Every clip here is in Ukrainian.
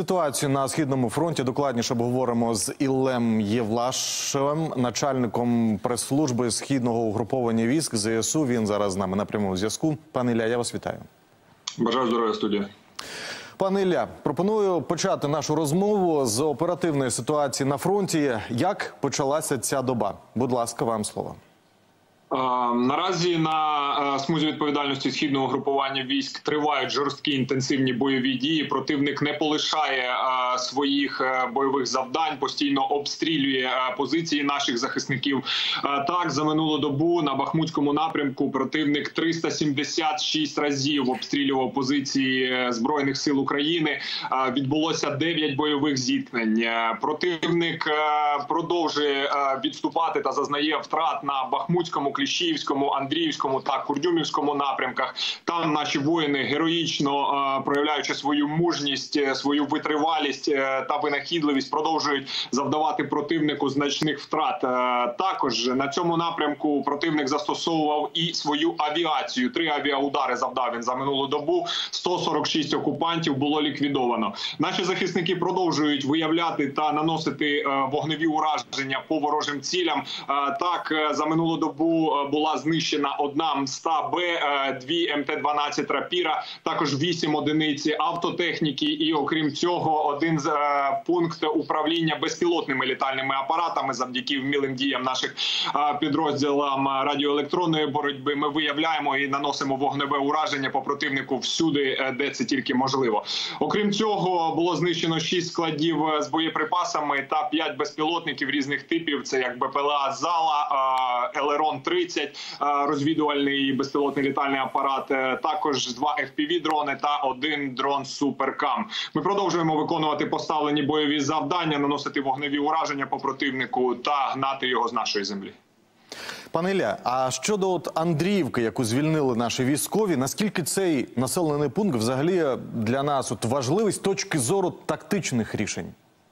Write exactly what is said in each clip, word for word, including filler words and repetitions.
Ситуацію на Східному фронті докладніше обговоримо з Іллею Євлашевим, начальником прес-служби Східного угруповання військ Зе Ес У. Він зараз з нами на прямому зв'язку. Пане Ілля, я вас вітаю. Бажаю здоров'я, студія. Пане Ілля, пропоную почати нашу розмову з оперативної ситуації на фронті. Як почалася ця доба? Будь ласка, вам слово. Наразі на смузі відповідальності Східного угрупування військ тривають жорсткі інтенсивні бойові дії. Противник не полишає своїх бойових завдань, постійно обстрілює позиції наших захисників. Так, за минулу добу на Бахмутському напрямку противник триста сімдесят шість разів обстрілював позиції Збройних сил України. Відбулося дев'ять бойових зіткнень. Противник продовжує відступати та зазнає втрат на Бахмутському, Кліщіївському, Андріївському та Курдюмівському напрямках. Там наші воїни героїчно, проявляючи свою мужність, свою витривалість та винахідливість, продовжують завдавати противнику значних втрат. Також на цьому напрямку противник застосовував і свою авіацію. Три авіаудари завдав він за минулу добу. сто сорок шість окупантів було ліквідовано. Наші захисники продовжують виявляти та наносити вогневі ураження по ворожим цілям. Так, за минулу добу була знищена одна МСТА Б, дві Ем Те дванадцять Рапіра, також вісім одиниць автотехніки і, окрім цього, один з пункт управління безпілотними літальними апаратами. Завдяки вмілим діям наших підрозділам радіоелектронної боротьби ми виявляємо і наносимо вогневе ураження по противнику всюди, де це тільки можливо. Окрім цього, було знищено шість складів з боєприпасами та п'ять безпілотників різних типів. Це як Бе Пе Ел А «Зала», Елерон тридцять, розвідувальний безпілотний літальний апарат, також два Еф Пі Ві-дрони та один дрон Суперкам. Ми продовжуємо виконувати поставлені бойові завдання, наносити вогневі ураження по противнику та гнати його з нашої землі. Пане Ілля, а щодо от Андріївки, яку звільнили наші військові, наскільки цей населений пункт взагалі для нас от важливий з точки зору тактичних рішень?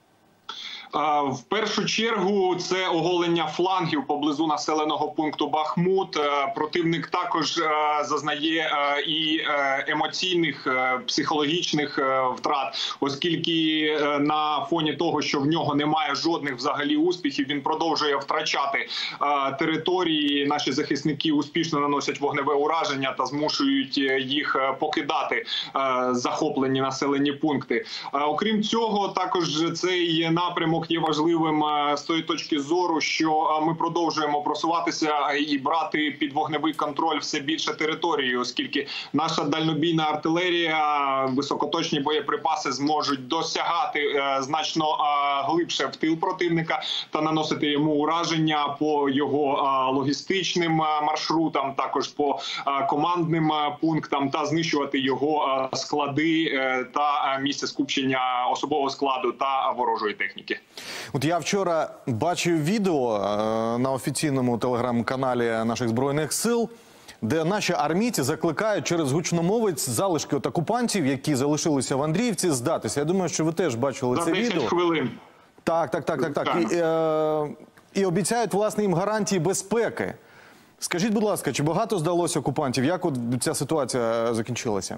В першу чергу це оголення флангів поблизу населеного пункту Бахмут. Противник також зазнає і емоційних, психологічних втрат, оскільки на фоні того, що в нього немає жодних взагалі успіхів, він продовжує втрачати території. Наші захисники успішно наносять вогневе ураження та змушують їх покидати захоплені населені пункти. Окрім цього, також цей напрямок є важливим з тої точки зору, що ми продовжуємо просуватися і брати під вогневий контроль все більше території, оскільки наша дальнобійна артилерія, високоточні боєприпаси зможуть досягати значно глибше в тил противника та наносити йому ураження по його логістичним маршрутам, також по командним пунктам та знищувати його склади та місце скупчення особового складу та ворожої техніки. От я вчора бачив відео на офіційному телеграм-каналі наших Збройних сил, де наші армійці закликають через гучномовець залишки от окупантів, які залишилися в Андріївці, здатися. Я думаю, що ви теж бачили це відео. За десять хвилин. Так, так, так, так, так. І, е, і обіцяють, власне, їм гарантії безпеки. Скажіть, будь ласка, чи багато здалося окупантів? Як от ця ситуація закінчилася?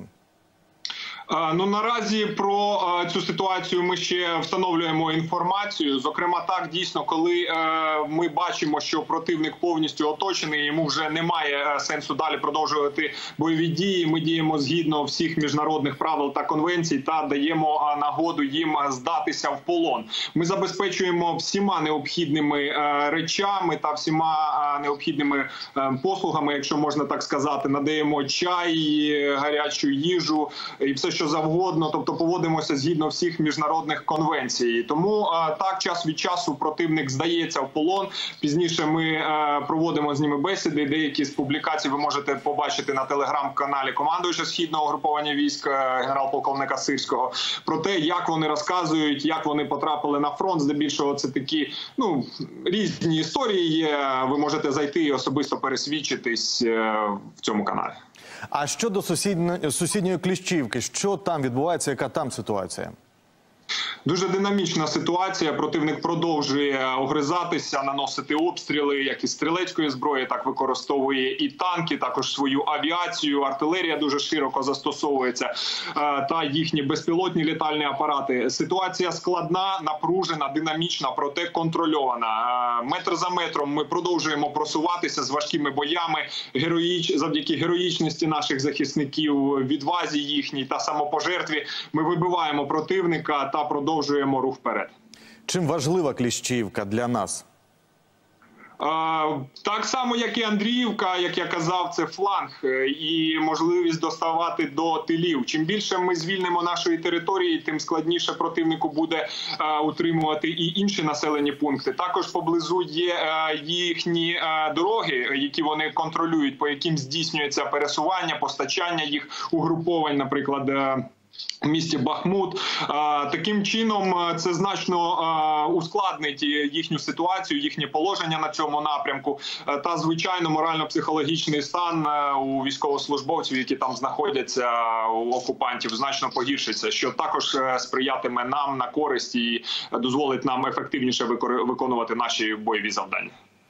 Ну, наразі про цю ситуацію ми ще встановлюємо інформацію. Зокрема, так, дійсно, коли ми бачимо, що противник повністю оточений, йому вже немає сенсу далі продовжувати бойові дії. Ми діємо згідно всіх міжнародних правил та конвенцій та даємо нагоду їм здатися в полон. Ми забезпечуємо всіма необхідними речами та всіма необхідними послугами, якщо можна так сказати. Надаємо чай, гарячу їжу і все, що завгодно, тобто поводимося згідно всіх міжнародних конвенцій. Тому так, час від часу противник здається в полон. Пізніше ми проводимо з ними бесіди. Деякі з публікацій ви можете побачити на телеграм-каналі командуюча Східного угруповання військ генерал-полковника Сирського про те, як вони розказують, як вони потрапили на фронт. Здебільшого це такі, ну, різні історії є. Ви можете зайти і особисто пересвідчитись в цьому каналі. А щодо сусідньої, сусідньої Кліщіївки, що там відбувається, яка там ситуація? Дуже динамічна ситуація. Противник продовжує огризатися, наносити обстріли, як із стрілецької зброї, так використовує і танки, також свою авіацію, артилерія дуже широко застосовується, та їхні безпілотні літальні апарати. Ситуація складна, напружена, динамічна, проте контрольована. Метр за метром ми продовжуємо просуватися з важкими боями, героїч... завдяки героїчності наших захисників, відвазі їхній та самопожертві. Ми вибиваємо противника та продовжуємо рух вперед. Чим важлива Кліщіївка для нас? Так само, як і Андріївка, як я казав, це фланг і можливість доставати до тилів. Чим більше ми звільнимо нашої території, тим складніше противнику буде утримувати і інші населені пункти. Також поблизу є їхні дороги, які вони контролюють, по яким здійснюється пересування, постачання їх угруповань, наприклад, в місті Бахмут. Таким чином це значно ускладнить їхню ситуацію, їхнє положення на цьому напрямку та, звичайно, морально-психологічний стан у військовослужбовців, які там знаходяться, у окупантів, значно погіршиться, що також сприятиме нам на користь і дозволить нам ефективніше виконувати наші бойові завдання.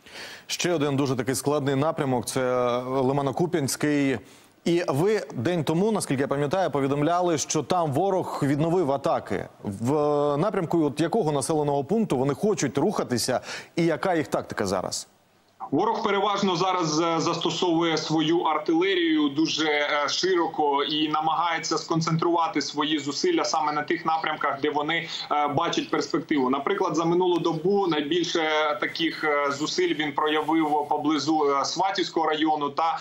Ще один дуже такий складний напрямок – це Лимано-Куп'янський. І ви день тому, наскільки я пам'ятаю, повідомляли, що там ворог відновив атаки. В напрямку от якого населеного пункту вони хочуть рухатися і яка їх тактика зараз? Ворог переважно зараз застосовує свою артилерію дуже широко і намагається сконцентрувати свої зусилля саме на тих напрямках, де вони бачать перспективу. Наприклад, за минулу добу найбільше таких зусиль він проявив поблизу Сватівського району та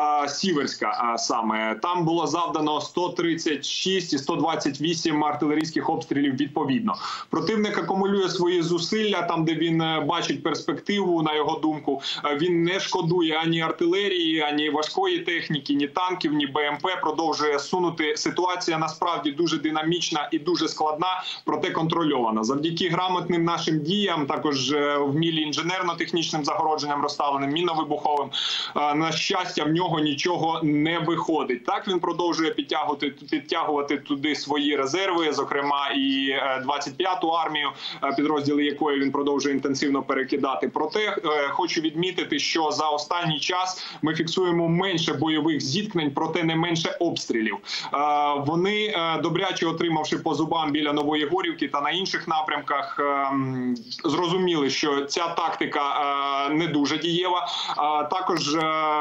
Сіверська саме. Там було завдано сто тридцять шість і сто двадцять вісім артилерійських обстрілів відповідно. Противник акумулює свої зусилля там, де він бачить перспективу, на його думку. Він не шкодує ані артилерії, ані важкої техніки, ні танків, ні БМП. Продовжує сунути. Ситуація насправді дуже динамічна і дуже складна, проте контрольована. Завдяки грамотним нашим діям, також вмілі інженерно-технічним загородженням розставленим, міновибуховим, на щастя, в нього нічого не виходить. Так він продовжує підтягувати, підтягувати туди свої резерви, зокрема і двадцять п'яту армію, підрозділи якої він продовжує інтенсивно перекидати. Проте хочу відмітити, що за останній час ми фіксуємо менше бойових зіткнень, проте не менше обстрілів. Вони, добряче отримавши по зубам біля Нової Горівки та на інших напрямках, зрозуміли, що ця тактика не дуже дієва. Також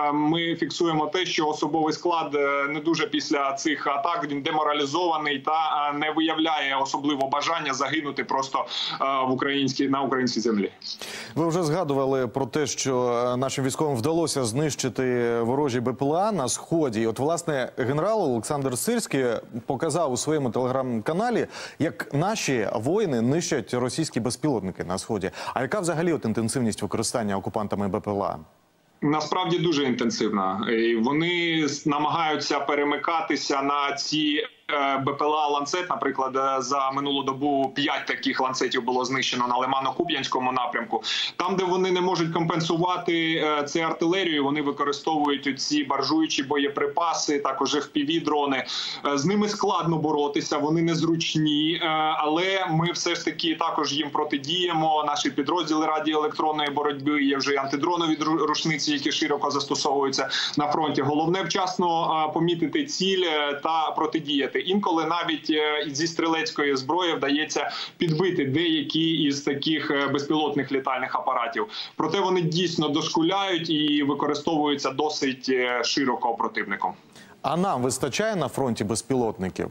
ми фіксуємо те, що особовий склад не дуже після цих атак, він деморалізований та не виявляє особливо бажання загинути просто в українській, на українській землі. Ви вже згадували про те, що нашим військовим вдалося знищити ворожі БПЛА на Сході. І от, власне, генерал Олександр Сирський показав у своєму телеграм-каналі, як наші воїни нищать російські безпілотники на Сході. А яка взагалі от інтенсивність використання окупантами БПЛА? Насправді дуже інтенсивна. Вони намагаються перемикатися на ці БПЛА «Ланцет», наприклад, за минулу добу п'ять таких ланцетів було знищено на Лимано-Куп'янському напрямку. Там, де вони не можуть компенсувати це артилерію, вони використовують ці баржуючі боєприпаси, також еф пі ві-дрони. З ними складно боротися, вони незручні, але ми все ж таки також їм протидіємо. Наші підрозділи радіоелектронної боротьби, є вже антидронові рушниці, які широко застосовуються на фронті. Головне вчасно помітити ціль та протидіяти. Інколи навіть зі стрілецької зброї вдається підбити деякі із таких безпілотних літальних апаратів. Проте вони дійсно дошкуляють і використовуються досить широко противником. А нам вистачає на фронті безпілотників?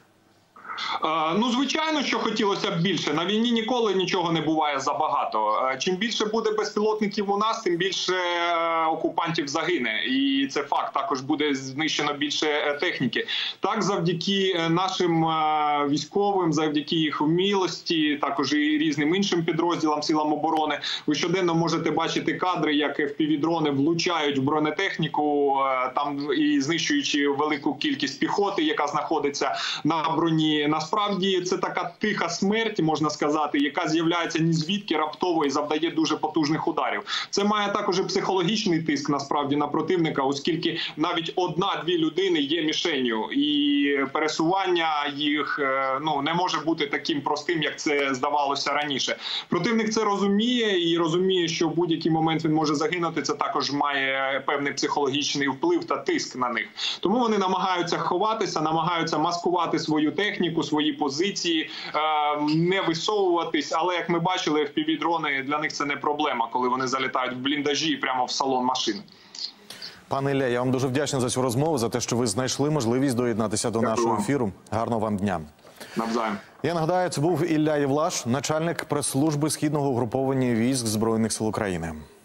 Ну, звичайно, що хотілося б більше. На війні ніколи нічого не буває забагато. Чим більше буде безпілотників у нас, тим більше окупантів загине. І це факт. Також буде знищено більше техніки. Так, завдяки нашим військовим, завдяки їх вмілості, також і різним іншим підрозділам, силам оборони, ви щоденно можете бачити кадри, як еф пі ві-дрони влучають в бронетехніку, там і знищуючи велику кількість піхоти, яка знаходиться на броні, насправді це така тиха смерть, можна сказати, яка з'являється ні звідки раптово і завдає дуже потужних ударів. Це має також і психологічний тиск насправді на противника, оскільки навіть одна-дві людини є мішенью, і пересування їх ну не може бути таким простим, як це здавалося раніше. Противник це розуміє і розуміє, що в будь-який момент він може загинути. Це також має певний психологічний вплив та тиск на них. Тому вони намагаються ховатися, намагаються маскувати свою техніку, свої позиції, не висовуватись. Але, як ми бачили, еф пі ві-дрони для них це не проблема, коли вони залітають в бліндажі прямо в салон машини. Пане Ілля, я вам дуже вдячний за цю розмову, за те, що ви знайшли можливість доєднатися до Дякую нашого вам. ефіру. Гарного вам дня. Навзаєм. Я нагадаю, це був Ілля Євлаш, начальник прес-служби Східного угруповання військ Збройних сил України.